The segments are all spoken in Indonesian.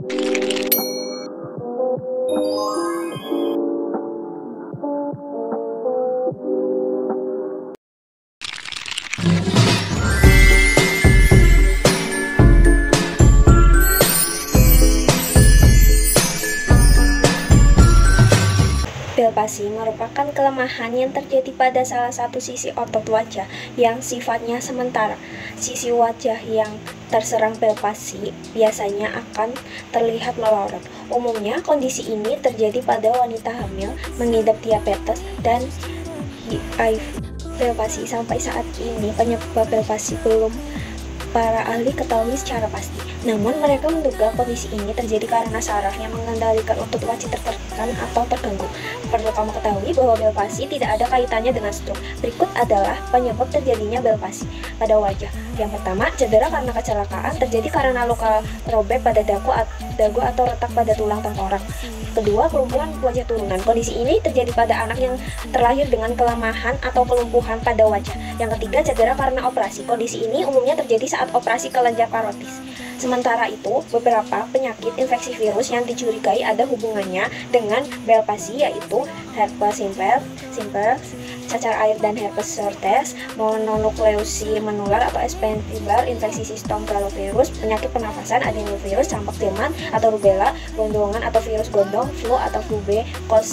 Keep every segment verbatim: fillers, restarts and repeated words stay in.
Bel palsi merupakan kelemahan yang terjadi pada salah satu sisi otot wajah yang sifatnya sementara. Sisi wajah yang terserang bel palsi biasanya akan terlihat melorot. Umumnya, kondisi ini terjadi pada wanita hamil, mengidap diabetes, dan H I V. Bel palsi sampai saat ini penyebab bel palsi belum para ahli ketahui secara pasti. Namun, mereka menduga kondisi ini terjadi karena saraf yang mengendalikan otot wajah tertekan atau terganggu. Perlu kamu ketahui bahwa bel palsi tidak ada kaitannya dengan stroke. Berikut adalah penyebab terjadinya bel palsi pada wajah. Yang pertama, cedera karena kecelakaan terjadi karena luka robek pada dagu, dagu atau retak pada tulang tengkorak. Kedua, kelumpuhan wajah turunan. Kondisi ini terjadi pada anak yang terlahir dengan kelemahan atau kelumpuhan pada wajah. Yang ketiga, cedera karena operasi. Kondisi ini umumnya terjadi saat operasi kelenjar parotis. Sementara itu, beberapa penyakit infeksi virus yang dicurigai ada hubungannya dengan bel palsi, yaitu herpes simplex, simplex, cacar air dan herpes zoster, mononukleosi menular atau Epstein-Barr, infeksi sistem parvovirus, penyakit pernafasan, adenovirus, campak Jerman atau rubella, gondongan atau virus gondong, flu atau flu B,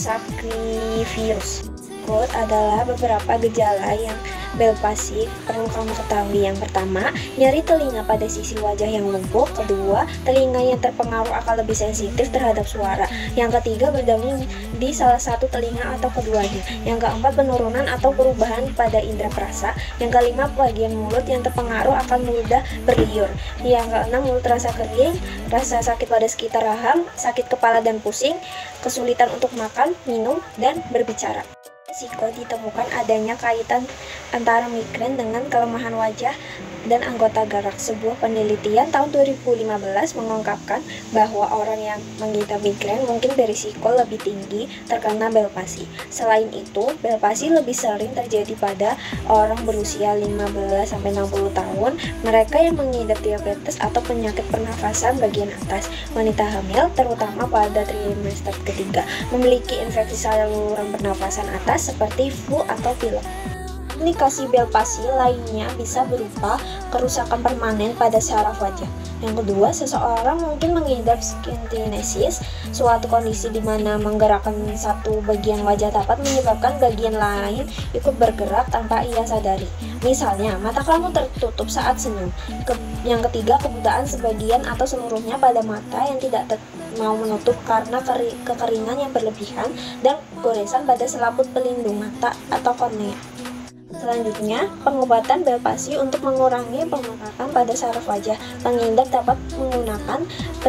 coxsackie-virus. Berikut adalah beberapa gejala yang bel palsi perlu kamu ketahui. Yang pertama, nyeri telinga pada sisi wajah yang lumpuh. Kedua, telinga yang terpengaruh akan lebih sensitif terhadap suara. Yang ketiga, berdenging di salah satu telinga atau keduanya. Yang keempat, penurunan atau perubahan pada indera perasa. Yang kelima, bagian mulut yang terpengaruh akan mudah berliur. Yang keenam, mulut terasa kering, rasa sakit pada sekitar rahang, sakit kepala dan pusing, kesulitan untuk makan, minum, dan berbicara. Risiko ditemukan adanya kaitan antara migrain dengan kelemahan wajah dan anggota gerak. Sebuah penelitian tahun dua ribu lima belas mengungkapkan bahwa orang yang mengidap migrain mungkin berisiko lebih tinggi terkena bel palsi. Selain itu, bel palsi lebih sering terjadi pada orang berusia lima belas sampai enam puluh tahun, mereka yang mengidap diabetes atau penyakit pernafasan bagian atas, wanita hamil terutama pada trimester ketiga, memiliki infeksi saluran pernafasan atas seperti flu atau pilek. Komplikasi bel palsi lainnya bisa berupa kerusakan permanen pada saraf wajah. Yang kedua, seseorang mungkin mengidap skintinesis, suatu kondisi di mana menggerakkan satu bagian wajah dapat menyebabkan bagian lain ikut bergerak tanpa ia sadari. Misalnya, mata kamu tertutup saat senyum. Ke yang ketiga, kebutaan sebagian atau seluruhnya pada mata yang tidak mau menutup karena keri kekeringan yang berlebihan dan goresan pada selaput pelindung mata atau kornea. Selanjutnya, pengobatan bel palsi untuk mengurangi pembengkakan pada saraf wajah. Pengidap dapat menggunakan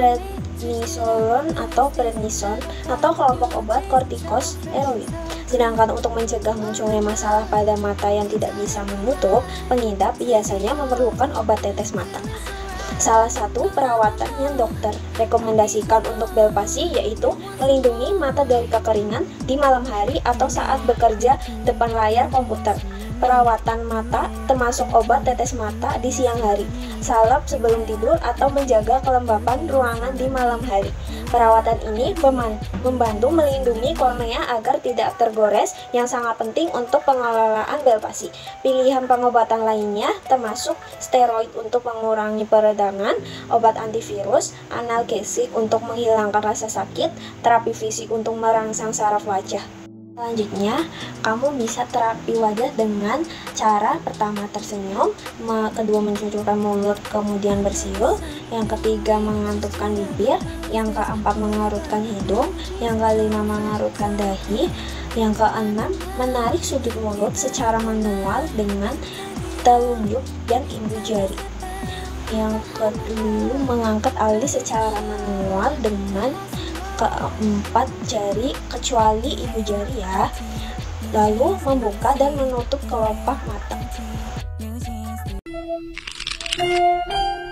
prednisolon atau prednison atau kelompok obat kortikosteroid. Sedangkan untuk mencegah munculnya masalah pada mata yang tidak bisa menutup, pengidap biasanya memerlukan obat tetes mata. Salah satu perawatan yang dokter rekomendasikan untuk bel palsi yaitu melindungi mata dari kekeringan di malam hari atau saat bekerja depan layar komputer. Perawatan mata termasuk obat tetes mata di siang hari, salep sebelum tidur, atau menjaga kelembapan ruangan di malam hari. Perawatan ini membantu melindungi kornea agar tidak tergores, yang sangat penting untuk pengelolaan bel palsi. Pilihan pengobatan lainnya termasuk steroid untuk mengurangi peradangan, obat antivirus, analgesik untuk menghilangkan rasa sakit, terapi fisik untuk merangsang saraf wajah. Selanjutnya, kamu bisa terapi wajah dengan cara pertama tersenyum, kedua mencucurkan mulut kemudian bersiul, yang ketiga mengantukkan bibir, yang keempat mengerutkan hidung, yang kelima mengerutkan dahi, yang keenam menarik sudut mulut secara manual dengan telunjuk dan ibu jari, yang ketujuh mengangkat alis secara manual dengan keempat jari kecuali ibu jari ya, lalu membuka dan menutup kelopak mata.